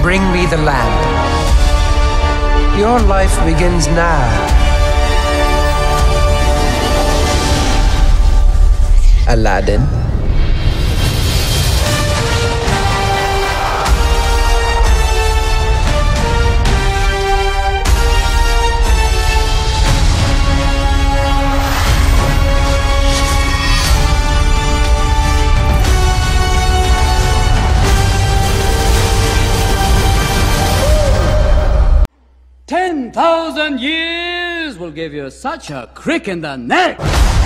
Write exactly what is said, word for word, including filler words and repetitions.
bring me the lamp. Your life begins now. Aladdin. Ten thousand years will give you such a crick in the neck.